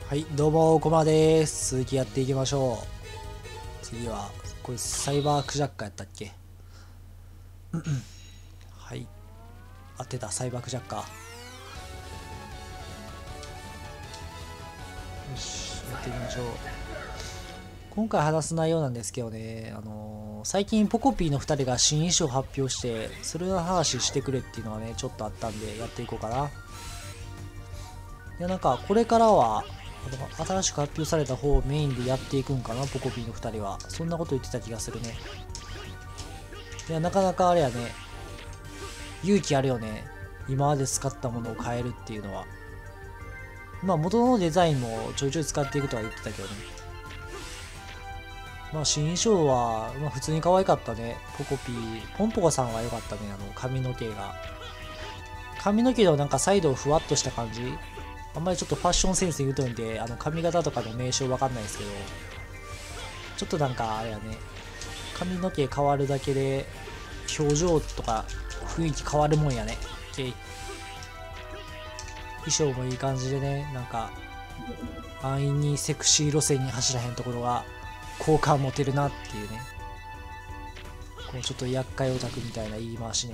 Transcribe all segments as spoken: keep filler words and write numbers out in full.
はい、どうも、コマです。続きやっていきましょう。次は、これサイバークジャッカーやったっけ？はい。合ってた、サイバークジャッカー。よし、やっていきましょう。今回話す内容なんですけどね、あのー、最近ポコピーのふたりが新衣装を発表して、それの話してくれっていうのがね、ちょっとあったんで、やっていこうかな。いや、なんか、これからは、新しく発表された方をメインでやっていくんかな、ポコピーのふたりは。そんなこと言ってた気がするね。いや、なかなかあれやね、勇気あるよね。今まで使ったものを変えるっていうのは。まあ、元のデザインもちょいちょい使っていくとは言ってたけどね。まあ、新衣装は、まあ、普通に可愛かったね。ポコピー。ポンポコさんは良かったね、あの、髪の毛が。髪の毛のなんかサイドをふわっとした感じ。あんまりちょっとファッションセンスに疎いんで、あの髪型とかの名称わかんないですけど、ちょっとなんかあれやね、髪の毛変わるだけで表情とか雰囲気変わるもんやね。衣装もいい感じでね、なんか安易にセクシー路線に走らへんところが好感持てるなっていうね。こうちょっと厄介オタクみたいな言い回しね。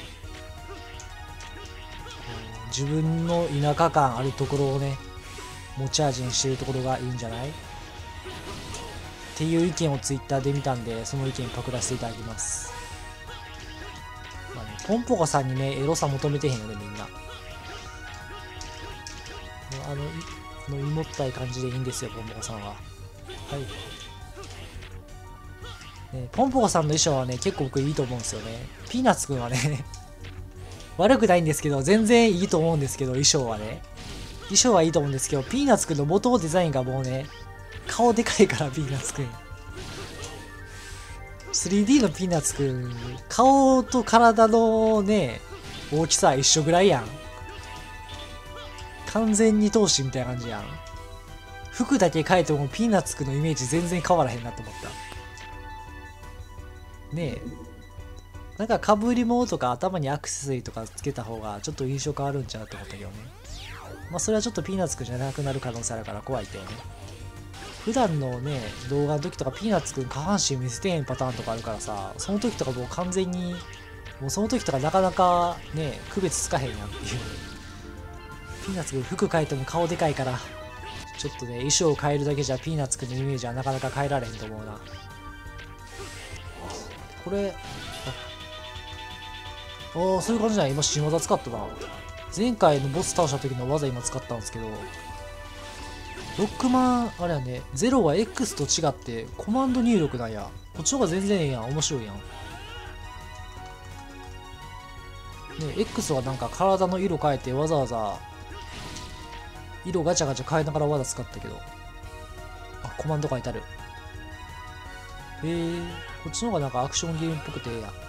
自分の田舎感あるところをね、持ち味にしてるところがいいんじゃないっていう意見をツイッターで見たんで、その意見パクらせていただきます。まあね、ポンポコさんにね、エロさ求めてへんよね、みんな。あの、あの、いもったい感じでいいんですよ、ポンポコさんは。はい。ね、ポンポコさんの衣装はね、結構僕いいと思うんですよね。ピーナッツくんはね、悪くないんですけど、全然いいと思うんですけど、衣装はね。衣装はいいと思うんですけど、ピーナッツくんの元のデザインがもうね、顔でかいから、ピーナッツくん。スリーディー のピーナッツくん、顔と体のね、大きさ一緒ぐらいやん。完全に闘志みたいな感じやん。服だけ変えてもピーナッツくんのイメージ全然変わらへんなと思った。ねえ。なんか被り物とか頭にアクセサリーとかつけた方がちょっと印象変わるんちゃうと思ったけどね。まあそれはちょっとピーナッツくんじゃなくなる可能性あるから怖いけどね。普段のね、動画の時とかピーナッツくん下半身見せてへんパターンとかあるからさ、その時とかもう完全に、もうその時とかなかなかね、区別つかへんやんっていう。ピーナッツくん服変えても顔でかいから、ちょっとね、衣装を変えるだけじゃピーナッツくんのイメージはなかなか変えられへんと思うな。これ、ああ、そういう感じだ。今新技使ったな。前回のボス倒した時の技今使ったんですけど、ロックマン、あれやね、ゼロは X と違ってコマンド入力なんや。こっちの方が全然ええやん。面白いやん。ね、X はなんか体の色変えてわざわざ色ガチャガチャ変えながら技使ったけど。あ、コマンド書いてある。へえ、こっちの方がなんかアクションゲームっぽくてええやん。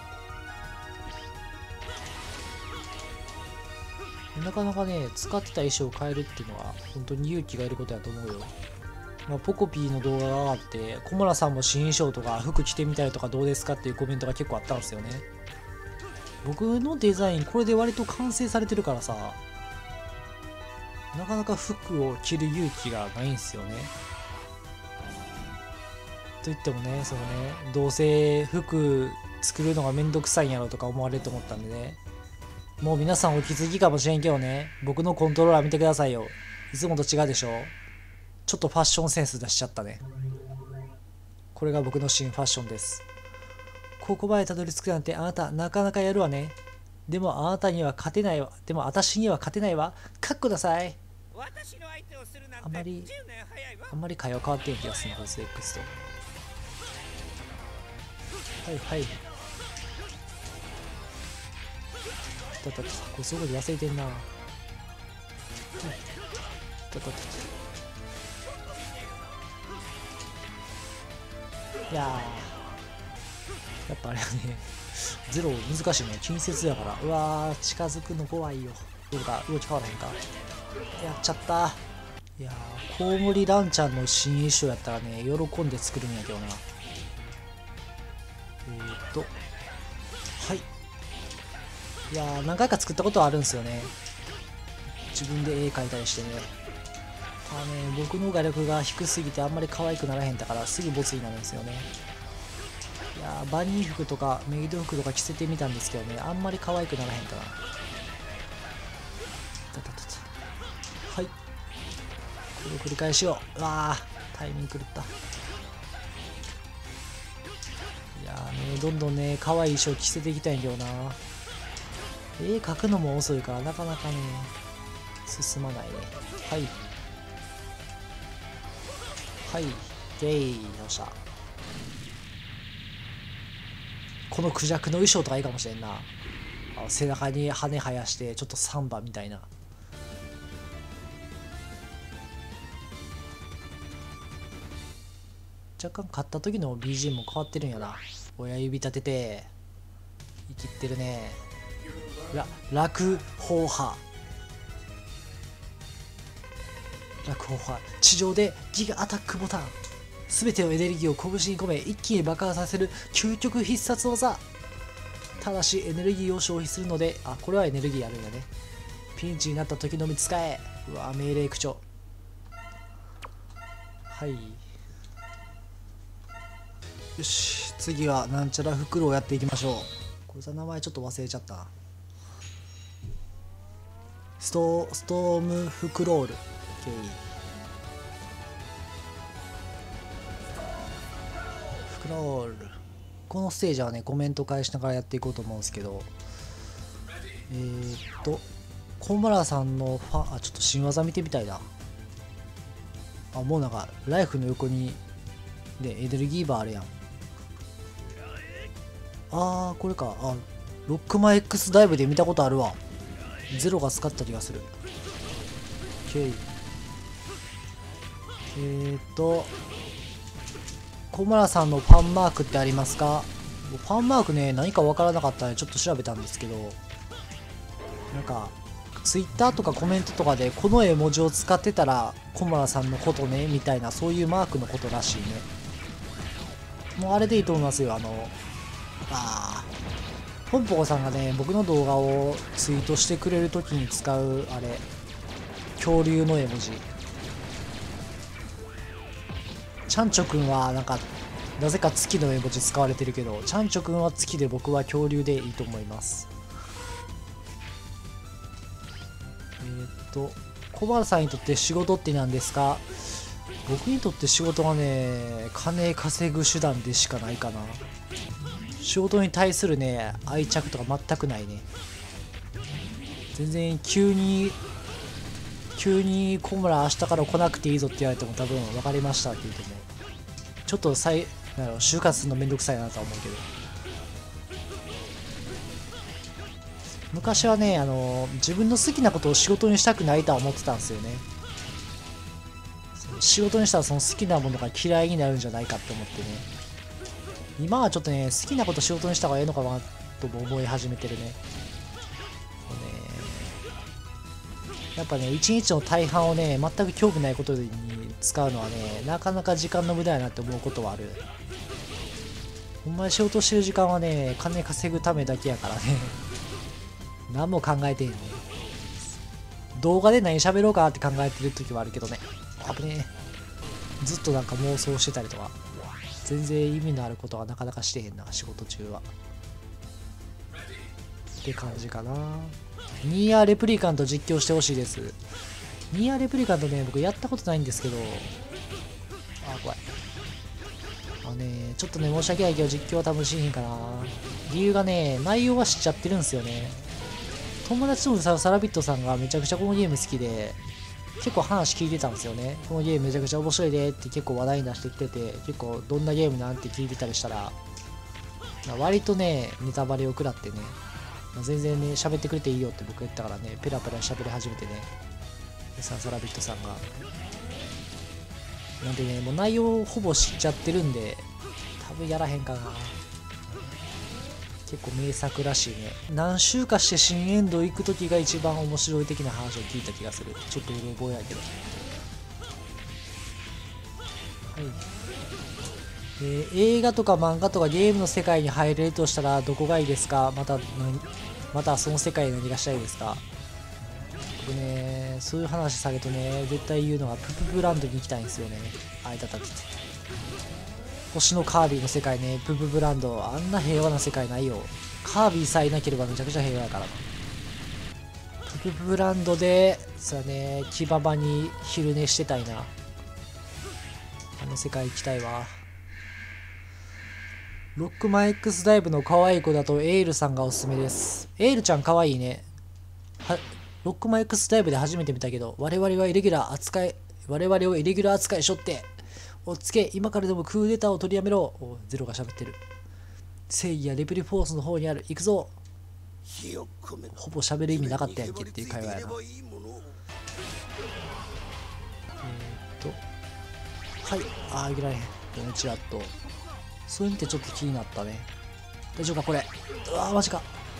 なかなかね、使ってた衣装を変えるっていうのは本当に勇気がいることやと思うよ。まあ、ポコピーの動画が上がって、小村さんも新衣装とか服着てみたりとかどうですかっていうコメントが結構あったんですよね。僕のデザインこれで割と完成されてるからさ、なかなか服を着る勇気がないんですよね。と言ってもね、そのね、どうせ服作るのがめんどくさいんやろとか思われると思ったんでね。もう皆さんお気づきかもしれんけどね、僕のコントローラー見てくださいよ。いつもと違うでしょ。ちょっとファッションセンス出しちゃったね。これが僕の新ファッションです。ここまでたどり着くなんてあなたなかなかやるわね。でもあなたには勝てないわ。でも私には勝てないわ。かっこださい。あんまり、あんまり会話変わってん気がするな、こいつ X と。はいはい。だったこれすごい忘れてんな。だったいやー、やっぱあれはね、ゼロ難しいね。近接やから。うわー、近づくの怖いよ。どうか、動き変わらへんか。やっちゃった。いやー、コウモリランちゃんの新衣装やったらね、喜んで作るんやけどな。えーっと、はい。いやー、何回か作ったことはあるんですよね。自分で絵描いたりしてね。 あのね、僕の画力が低すぎてあんまり可愛くならへんだからすぐボツになるんですよね。いやー、バニー服とかメイド服とか着せてみたんですけどね、あんまり可愛くならへんかな。たたたた、はい、これを繰り返しよう。うわー、タイミング狂った。いやーね、どんどんね可愛い衣装着せていきたいんだよな。絵描くのも遅いからなかなかね進まないね。はいはい、ゲイ、よっしゃ。このクジャクの衣装とかいいかもしれんな。あ、背中に羽生やしてちょっとサンバみたいな。若干買った時の ビージーエム も変わってるんやな。親指立てて生きってるね。ら落砲派落砲派地上でギガアタックボタン、全てのエネルギーを拳に込め一気に爆破させる究極必殺技。ただしエネルギーを消費するので、あ、これはエネルギーあるんだね。ピンチになった時のみ使え。うわ、命令口調。はい、よし、次はなんちゃら袋をやっていきましょう。これさ、名前ちょっと忘れちゃったな。ストストームフクロール。フクロール。このステージはね、コメント返しながらやっていこうと思うんですけど、えー、っと小村さんのファあちょっと新技見てみたいな。あ、もうなんかライフの横にでエネルギーバーあるやん。あー、これか。あ、ロックマン X ダイブで見たことあるわ。ゼロが使った気がする。 OK。 えーっと小村さんのファンマークってありますか？ファンマークね、何か分からなかったのでちょっと調べたんですけど、なんかツイッターとかコメントとかでこの絵文字を使ってたら小村さんのことねみたいな、そういうマークのことらしいね。もうあれでいいと思いますよ。あのあーポンポコさんがね、僕の動画をツイートしてくれるときに使うあれ、恐竜の絵文字。ちゃんちょくんはなんかなぜか月の絵文字使われてるけど、ちゃんちょくんは月で僕は恐竜でいいと思います。えー、っと小原さんにとって仕事って何ですか？僕にとって仕事はね、金稼ぐ手段でしかないかな。仕事に対するね愛着とか全くないね。全然急に急に小村明日から来なくていいぞって言われても多分分かりましたって言ってもちょっと再なんだろう就活するのめんどくさいなとは思うけど、昔はね、あの自分の好きなことを仕事にしたくないとは思ってたんですよね。仕事にしたらその好きなものが嫌いになるんじゃないかって思ってね。今はちょっとね好きなこと仕事にした方がいいのかなとも思い始めてるね。やっぱね、一日の大半をね、全く興味ないことに使うのはね、なかなか時間の無駄やなって思うことはある。ほんまに仕事してる時間はね、金稼ぐためだけやからね。何も考えてへんね。動画で何喋ろうかって考えてる時はあるけどね。危ねえ。ずっとなんか妄想してたりとか。全然意味のあることはなかなかしてへんな、仕事中は。って感じかな。ニーアーレプリカント実況してほしいです。ニーアーレプリカントね、僕やったことないんですけど、あ、怖い。あのね、ちょっとね、申し訳ないけど実況は多分しへんかな。理由がね、内容は知っちゃってるんですよね。友達ともサラビットさんがめちゃくちゃこのゲーム好きで、結構話聞いてたんですよね。このゲームめちゃくちゃ面白いでって結構話題に出してきてて、結構どんなゲームなんて聞いてたりしたら、割とね、ネタバレを食らってね、全然ね、喋ってくれていいよって僕言ったからね、ペラペラ喋り始めてね、サンサラビットさんが。なんでね、もう内容ほぼ知っちゃってるんで、多分やらへんかな。結構名作らしいね。何週かして新エンド行く時が一番面白い的な話を聞いた気がする。ちょっとうろ覚えやけど。はい。えー、映画とか漫画とかゲームの世界に入れるとしたらどこがいいですか？またまたその世界何がしたいですか？僕ねね、そういう話されるとね、絶対言うのがプププランドに行きたいんですよね。あいたたってて。星のカービィの世界ね、プププランド、あんな平和な世界ないよ。カービィさえいなければめちゃくちゃ平和やからな。プププランドで、さね、木場場に昼寝してたいな。あの世界行きたいわ。ロックマン X ダイブの可愛い子だとエールさんがおすすめです。エールちゃん可愛いね。はロックマン X ダイブで初めて見たけど、我々はイレギュラー扱い、我々をイレギュラー扱いしょって、おっつけ、今からでもクーデターを取りやめろ。おゼロが喋ってる。正義やレベルフォースの方にある。行くぞ。ほぼ喋る意味なかったやんけっていう会話やな。えーっと、はい、あー、いけられへん。チラッと。そういうのってちょっと気になったね。大丈夫かこれ。うわーマジか。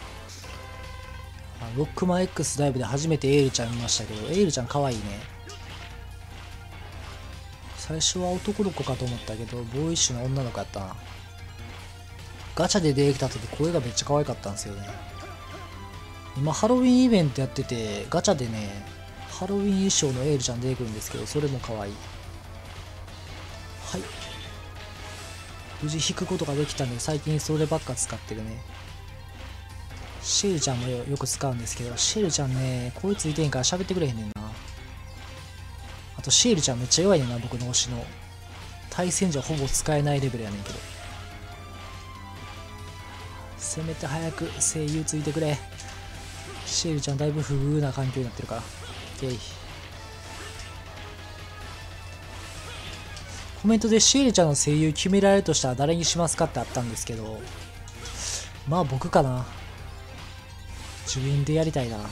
ロックマン X ダイブで初めてエールちゃん見ましたけど、エールちゃん可愛いね。最初は男の子かと思ったけど、ボーイッシュな女の子やったな。ガチャで出てきた時声がめっちゃ可愛かったんですよね。今ハロウィンイベントやってて、ガチャでね、ハロウィン衣装のエールちゃん出てくるんですけど、それも可愛い。はい。無事引くことができたので、最近そればっか使ってるね。シェルちゃんも よ, よく使うんですけど、シェルちゃんね、声ついてんから喋ってくれへんねんな。あとシェルちゃんめっちゃ弱いねんな、僕の推しの。対戦じゃほぼ使えないレベルやねんけど。せめて早く声優ついてくれ。シェルちゃんだいぶ不遇な環境になってるから。ゲイ。コメントでシエルちゃんの声優決められるとしたら誰にしますかってあったんですけど、まあ僕かな。自分でやりたいな。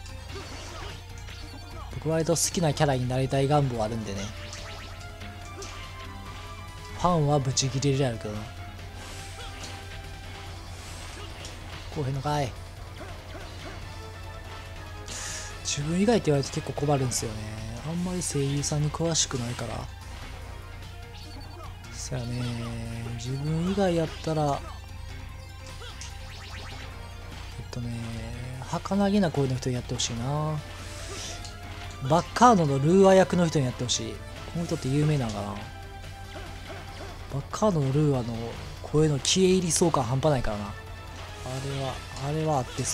僕割と好きなキャラになりたい願望あるんでね。ファンはブチギレるやるけどな。こうへんのかい。自分以外って言われて結構困るんですよね。あんまり声優さんに詳しくないから。そやね、自分以外やったら、えっとね、儚げな声の人にやってほしいな。バッカーノのルーア役の人にやってほしい。この人って有名なのかな。バッカーノのルーアの声の消え入りそう感半端ないからな。あれは、あれはあってそう。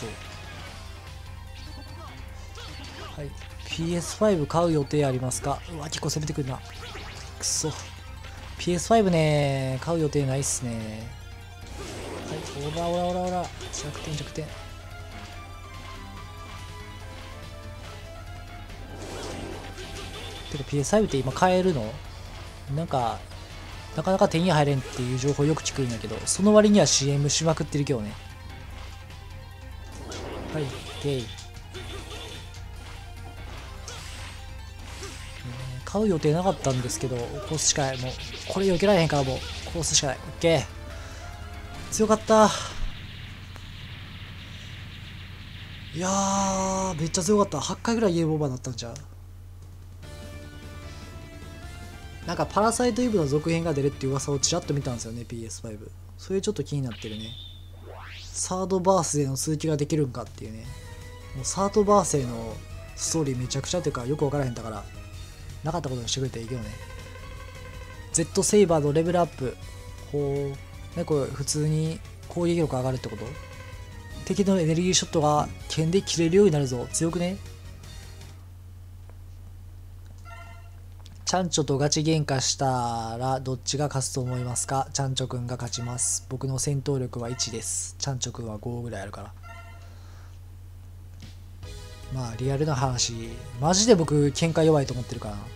はい。ピーエスファイブ 買う予定ありますか。うわ、結構攻めてくるな。くそ。ピーエスファイブ ね、買う予定ないっすね。はい、オラオラオラオラ。弱点弱点。てか ピーエスファイブ って今買えるの？なんか、なかなか手に入れんっていう情報よく聞くんだけど、その割には シーエム しまくってるけどね。はい、ゲイ。買う予定なかったんですけど、コースしかない。もう、これ避けられへんからもう、コースしかない。オッケー。強かった。いやー、めっちゃ強かった。はちかいぐらいイエーボーバーだったんちゃう？なんかパラサイトイブの続編が出るっていう噂をちらっと見たんですよね、ピーエスファイブ。それちょっと気になってるね。サードバースデーの続きができるんかっていうね。もうサードバースデーのストーリーめちゃくちゃっていうかよくわからへんだから、なかったことにしてくれていいけどね。Z セイバーのレベルアップ。ほう。ね、これ普通に攻撃力上がるってこと？敵のエネルギーショットが剣で切れるようになるぞ。強くね？チャンチョとガチ喧嘩したらどっちが勝つと思いますか？チャンチョくんが勝ちます。僕の戦闘力はいちです。チャンチョくんはごぐらいあるから。まあリアルな話、マジで僕喧嘩弱いと思ってるから。はい、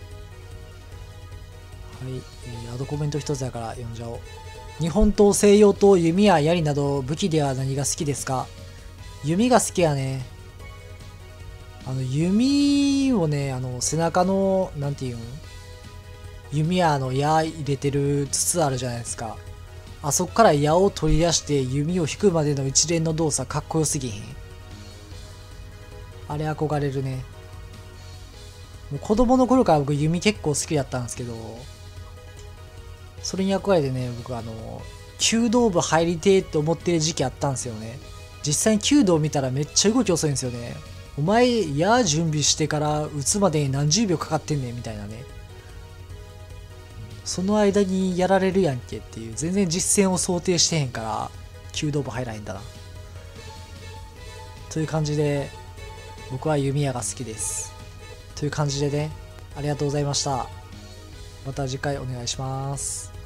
えー、アドコメント一つやから読んじゃおう。日本刀、西洋刀、弓や槍など武器では何が好きですか？弓が好きやね。あの弓をね、あの背中のなんていうん、弓矢の矢入れてる筒あるじゃないですか。あそこから矢を取り出して弓を引くまでの一連の動作かっこよすぎへん？あれ憧れるね。もう子供の頃から僕弓結構好きだったんですけど、それに憧れてね、僕あの弓道部入りてーって思ってる時期あったんですよね。実際に弓道見たらめっちゃ動き遅いんですよね。 お前矢準備してから撃つまでに何十秒かかってんねんみたいなね。その間にやられるやんけっていう、全然実戦を想定してへんから弓道部入らへんだなという感じで、僕は弓矢が好きですという感じでね、ありがとうございました。また次回お願いします。